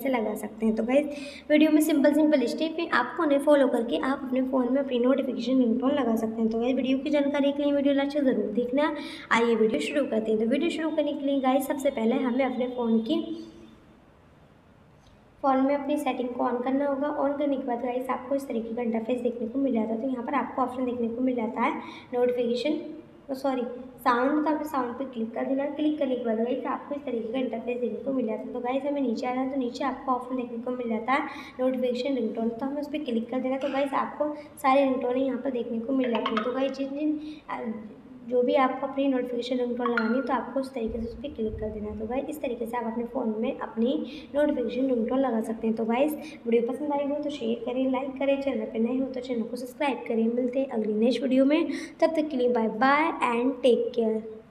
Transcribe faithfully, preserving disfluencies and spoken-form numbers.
कैसे लगा सकते हैं। तो गाइस वीडियो में सिंपल सिंपल स्टेप है, आपको उन्हें फॉलो करके आप अपने फ़ोन में अपनी नोटिफिकेशन रिंगटोन लगा सकते हैं। तो गाइस वीडियो की जानकारी के लिए वीडियो लास्ट तक ज़रूर देखना। आइए वीडियो शुरू करते हैं। तो वीडियो शुरू करने के लिए गाइस सबसे पहले हमें अपने फ़ोन की फ़ोन में अपनी सेटिंग को ऑन करना होगा। ऑन करने के बाद गाइस आपको इस तरीके का इंटरफेस देखने को मिल जाता है। तो यहाँ पर आपको ऑप्शन देखने को मिल जाता है नोटिफिकेशन तो सॉरी साउंड, तो आपको साउंड पे क्लिक कर देना। क्लिक करने के बाद गाइस आपको इस तरीके का इंटरफेस देखने को मिल जाता है। तो गाइस हमें नीचे आना है, तो नीचे आपको ऑप्शन देखने को मिल जाता है नोटिफिकेशन रिंगटोन, तो हमें उस पर क्लिक कर देना। तो गाइस आपको सारे रिंगटोन यहाँ पर देखने को मिल जाती है। तो गाइस जिन जिन जो भी आपको अपनी नोटिफिकेशन रिंगटोन लगानी है तो आपको उस तरीके से उस पर क्लिक कर देना है। तो गाइस इस तरीके से आप अपने फ़ोन में अपनी नोटिफिकेशन रिंगटोन लगा सकते हैं। तो गाइस वीडियो पसंद आई हो तो शेयर करें, लाइक करें, चैनल पर नए हो तो चैनल को सब्सक्राइब करें। मिलते हैं अगली नेक्स्ट वीडियो में, तब तक के लिए bye bye and take care.